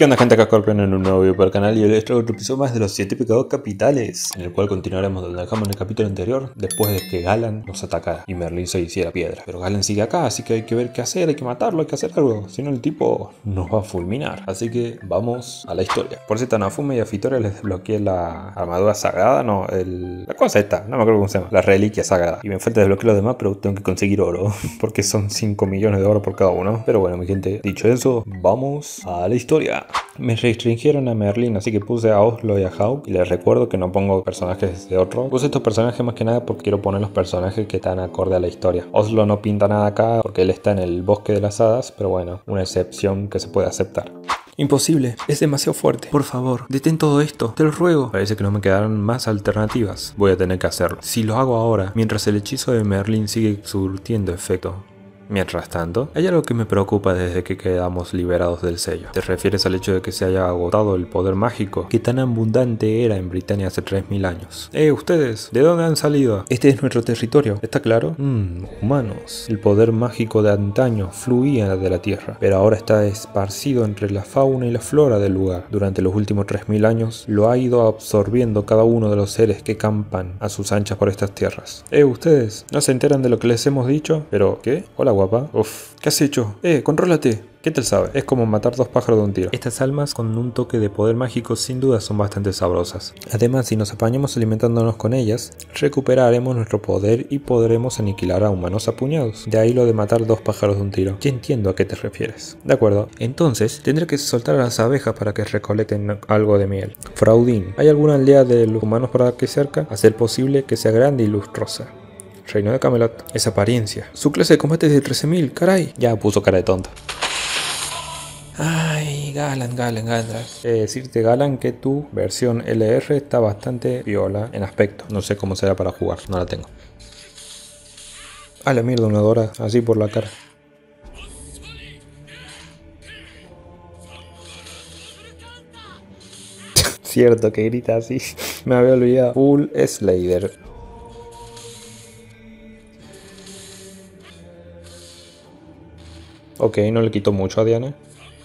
¿Qué onda, gente? Acá Scorpion en un nuevo video para el canal y hoy les traigo otro episodio más de los 7 pecados capitales, en el cual continuaremos donde dejamos en el capítulo anterior, después de que Galan nos atacara y Merlin se hiciera piedra. Pero Galan sigue acá, así que hay que ver qué hacer, hay que matarlo, hay que hacer algo, si no el tipo nos va a fulminar. Así que vamos a la historia. Por cierto, a Nafume y a Fitore les desbloqueé la armadura sagrada, no, la cosa esta, no me acuerdo cómo se llama, la reliquia sagrada. Y me falta desbloquear los demás, pero tengo que conseguir oro, porque son 5 millones de oro por cada uno. Pero bueno, mi gente, dicho eso, vamos a la historia. Me restringieron a Merlin, así que puse a Oslo y a Hawk. Y les recuerdo que no pongo personajes de otro. Puse estos personajes más que nada porque quiero poner los personajes que están acorde a la historia. Oslo no pinta nada acá porque él está en el bosque de las hadas, pero bueno, una excepción que se puede aceptar. Imposible, es demasiado fuerte. Por favor, detén todo esto, te lo ruego. Parece que no me quedaron más alternativas. Voy a tener que hacerlo. Si lo hago ahora, mientras el hechizo de Merlin sigue surtiendo efecto. Mientras tanto, hay algo que me preocupa desde que quedamos liberados del sello. ¿Te refieres al hecho de que se haya agotado el poder mágico que tan abundante era en Britania hace 3000 años? Ustedes, ¿de dónde han salido? Este es nuestro territorio, ¿está claro? Humanos. El poder mágico de antaño fluía de la tierra, pero ahora está esparcido entre la fauna y la flora del lugar. Durante los últimos 3000 años lo ha ido absorbiendo cada uno de los seres que campan a sus anchas por estas tierras. Ustedes, ¿no se enteran de lo que les hemos dicho? ¿Pero qué? Hola, guapa. Uf, ¿qué has hecho? Contrólate. ¿Qué tal sabe? Es como matar dos pájaros de un tiro. Estas almas con un toque de poder mágico sin duda son bastante sabrosas. Además, si nos apañamos alimentándonos con ellas, recuperaremos nuestro poder y podremos aniquilar a humanos a puñados. De ahí lo de matar dos pájaros de un tiro. Ya entiendo a qué te refieres. De acuerdo. Entonces, tendré que soltar a las abejas para que recolecten algo de miel. Fraudín, ¿hay alguna aldea de los humanos por aquí cerca? A ser posible que sea grande y lustrosa. Reino de Camelot. Esa apariencia. Su clase de combate es de 13.000, caray. Ya puso cara de tonto. Ay, Galan. Decirte, Galan, que tu versión LR está bastante viola en aspecto. No sé cómo será para jugar, no la tengo. A la mierda, una Dora, así por la cara. Cierto que grita así. Me había olvidado. Full Slayer. Ok, no le quito mucho a Diana.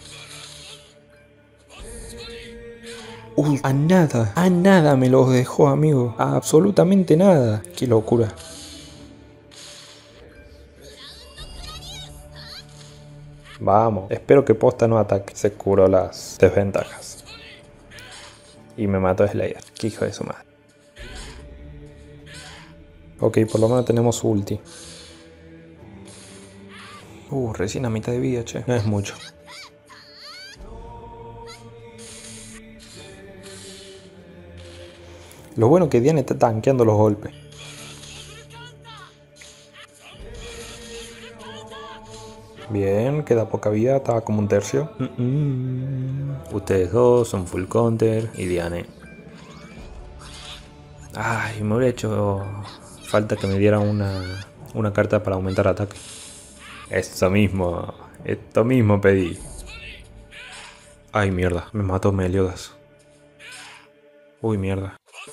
A nada me los dejó, amigo. A absolutamente nada. Qué locura. Vamos, espero que posta no ataque. Se curó las desventajas. Y me mató Slayer. Qué hijo de su madre. Ok, por lo menos tenemos ulti. Recién a mitad de vida, che. No es mucho. Lo bueno que Diana está tanqueando los golpes. Bien, queda poca vida, estaba como un tercio. Ustedes dos son full counter y Diane. Ay, me hubiera hecho falta que me dieran una carta para aumentar ataque. Esto mismo pedí. Ay, mierda, me mató Meliodas. Uy, mierda.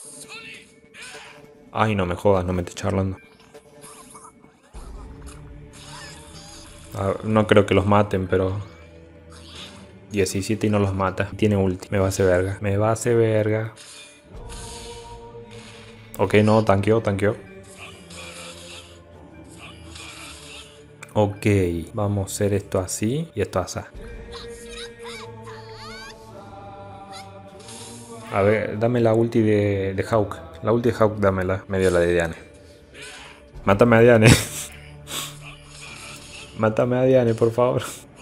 Ay, no me jodas, no me estés charlando. No creo que los maten, pero 17 y no los mata. Tiene ulti. Me va a hacer verga. Ok, no, tanqueó. Ok, vamos a hacer esto así y esto así. A ver, dame la ulti de Hawk. La ulti de Hawk, dámela. Me dio la de Diane. Mátame a Diane. Mátame a Diane, por favor.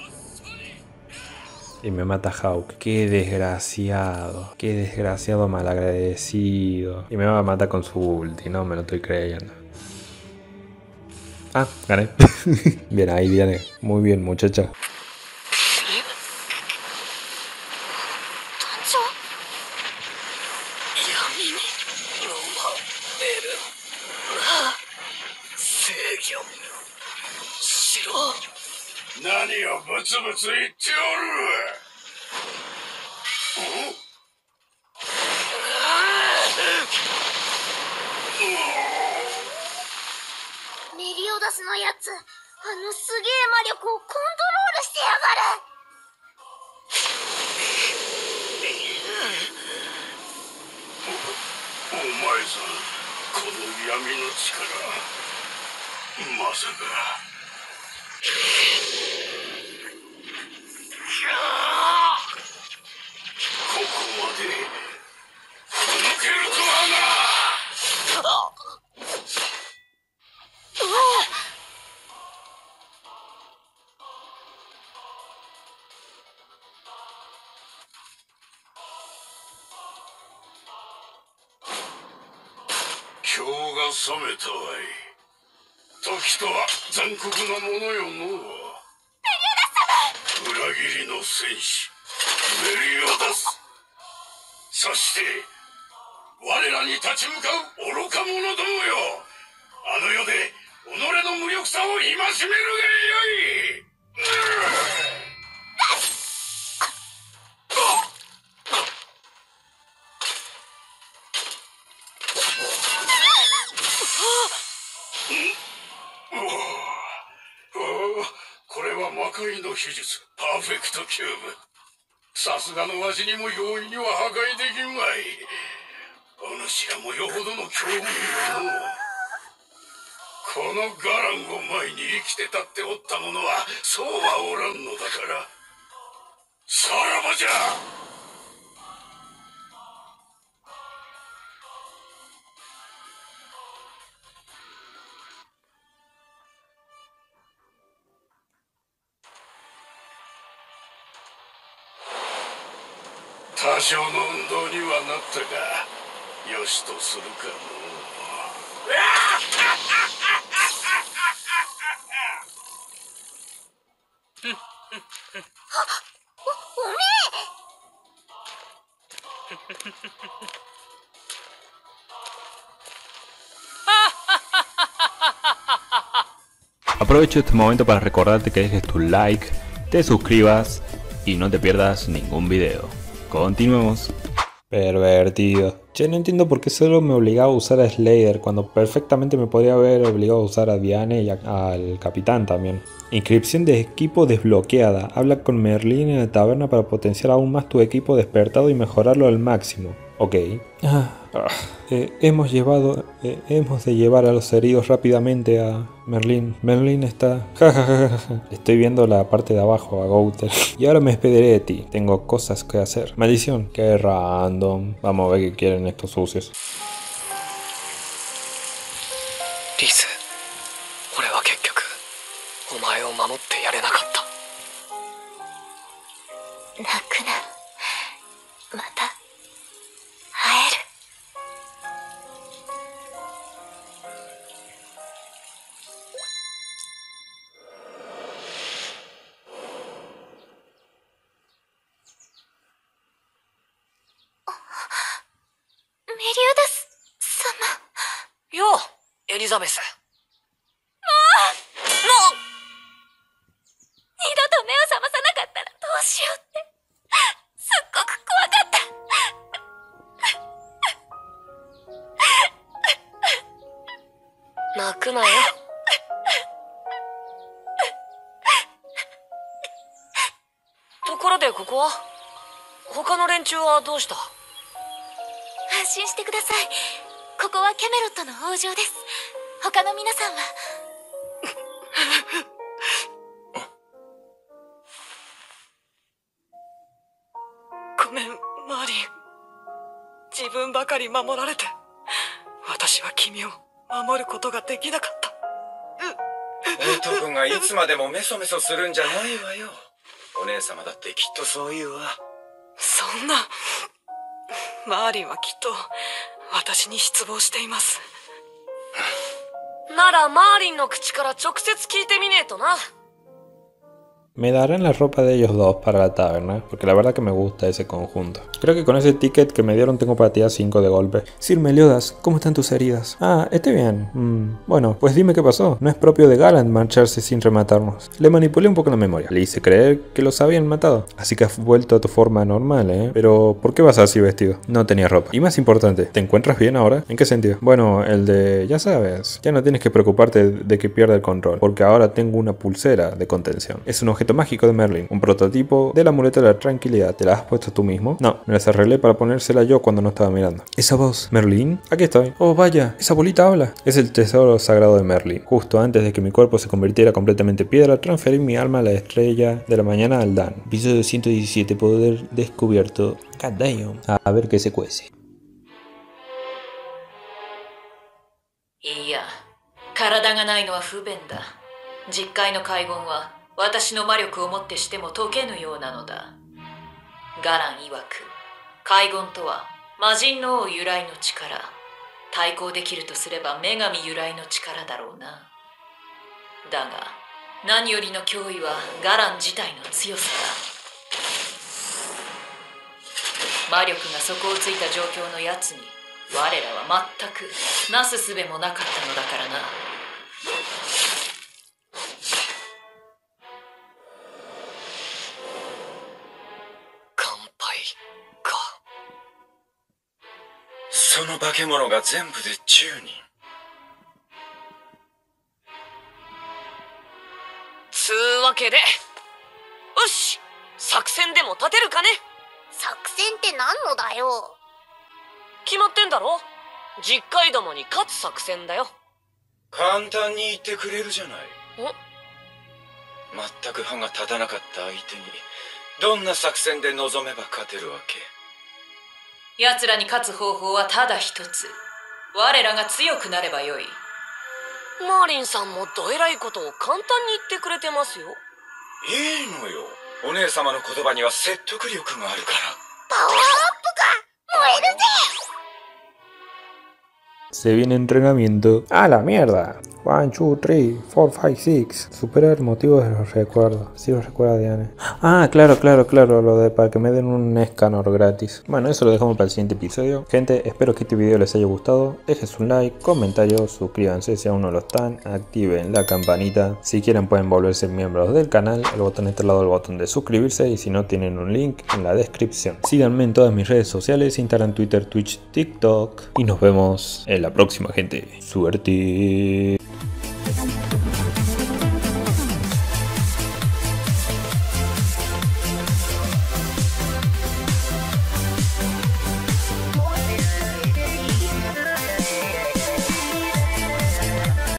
Y me mata Hawk. Qué desgraciado malagradecido. Y me va a matar con su ulti, no me lo estoy creyendo. Ah, gané. Bien ahí, Diane. Muy bien, muchacha. Meliodas のやつ、すげえ魔力をコントロールしてやがる。 さん、この闇の力、まさか。ここまで届けるとはな。今日が覚めたわい。時とは残酷なものよのう。メリオダス様、裏切りの戦士メリオダス、そして我らに立ち向かう愚か者どもよ。あの世で己の無力さを戒めるがよい。これは魔界の秘術、パーフェクトキューブ。さすがのわしにも容易には破壊できんわい。お主らもよほどの強運よの。このガランを前に生きて立っておった者はそうはおらんのだから。さらばじゃ。多少の運動にはなったが、よしとするかのう。 おめ Aprovecho este momento para recordarte que dejes tu like, te suscribas y no te pierdas ningún video. Continuemos. Pervertido. Che, no entiendo por qué solo me obligaba a usar a Slayer cuando perfectamente me podría haber obligado a usar a Diane y al capitán también. Inscripción de equipo desbloqueada. Habla con Merlin en la taberna para potenciar aún más tu equipo despertado y mejorarlo al máximo. Ok. Hemos de llevar a los heridos rápidamente a Merlin. Merlin está... Estoy viendo la parte de abajo a Gouter. Y ahora me despediré de ti. Tengo cosas que hacer. Maldición. Qué random. Vamos a ver qué quieren estos sucios. リス、俺は結局お前を守ってやれなかった。 泣くな。また会える。メリオダス様。 よう、エリザベス。 二度と目を覚まさなかったらどうしようってすっごく怖かった。 泣くなよ。ところでここは？他の連中はどうした？ 安心してください。ここはキャメロットの王城です。他の皆さんはごめん、マーリン。自分ばかり守られて私は君を守ることができなかった。 男がいつまでもメソメソするんじゃないわよ。お姉様だってきっとそう言うわ。 そんな。マーリンはきっと私に失望しています。ならマーリンの口から直接聞いてみねえとな。 Me darán la ropa de ellos dos para la taberna, porque la verdad que me gusta ese conjunto. Creo que con ese ticket que me dieron tengo para tirar 5 de golpe. Sir Meliodas, ¿cómo están tus heridas? Ah, estoy bien. Bueno, pues dime qué pasó. No es propio de Gallant marcharse sin rematarnos. Le manipulé un poco la memoria. Le hice creer que los habían matado. Así que has vuelto a tu forma normal, ¿eh? Pero, ¿por qué vas así vestido? No tenía ropa. Y más importante, ¿te encuentras bien ahora? ¿En qué sentido? Bueno, el de... ya sabes. Ya no tienes que preocuparte de que pierda el control, porque ahora tengo una pulsera de contención. Es un objeto objeto mágico de Merlin, un prototipo del amuleto de la tranquilidad. ¿Te la has puesto tú mismo? No, me las arreglé para ponérsela yo cuando no estaba mirando. ¿Esa voz? ¿Merlin? Aquí estoy. Oh vaya, esa bolita habla. Es el tesoro sagrado de Merlin. Justo antes de que mi cuerpo se convirtiera completamente en piedra, transferí mi alma a la estrella de la mañana al Dan. Episodio 117, poder descubierto. God damn. A ver qué se cuece. いや、体がないのは不便だ。実界の海軍は私の魔力をもってしても解けぬようなのだ。ガラン曰く、海軍とは魔人の王由来の力。対抗できるとすれば女神由来の力だろうな。だが、何よりの脅威はガラン自体の強さだ。魔力が底をついた状況のやつに我らは全くなすすべもなかったのだからな。乾杯か。 その化け物が全部で10人。 つうわけで、よし、作戦でも立てるかね。 作戦って何のだよ。 決まってんだろ。実界どもに勝つ作戦だよ。 簡単に言ってくれるじゃない。 ん？ 全く歯が立たなかった相手にどんな作戦で臨めば勝てるわけ？ 奴らに勝つ方法はただ一つ。我らが強くなればよい。マーリンさんもどえらいことを簡単に言ってくれてますよ。 いいのよ。お姉様の言葉には説得力があるから。 パワーアップか。燃えるぜ。 Se viene entrenamiento. ¡A la mierda! 1, 2, 3, 4, 5, 6. Superar motivos de los recuerdos. Si los recuerda Diane. Ah, claro, lo de para que me den un escanor gratis. Bueno, eso lo dejamos para el siguiente episodio. Gente, espero que este video les haya gustado. Dejen su like, comentarios, suscríbanse si aún no lo están. Activen la campanita. Si quieren pueden volverse miembros del canal. El botón está al lado del botón de suscribirse. Y si no, tienen un link en la descripción. Síganme en todas mis redes sociales. Instagram, Twitter, Twitch, TikTok. Y nos vemos en la próxima, gente. Suerte.